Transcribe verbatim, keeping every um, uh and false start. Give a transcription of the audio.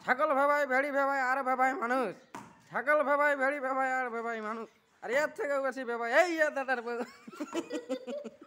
ছাগল ভেবাই ভেড়ি ভেবাই আর ভেবাই মানুষ, ছাগল ভেবাই ভেড়ি ভেবাই আর ভেবাই মানুষ, আর এর থেকেও বেশি ভেবাই এই দাদার বউ।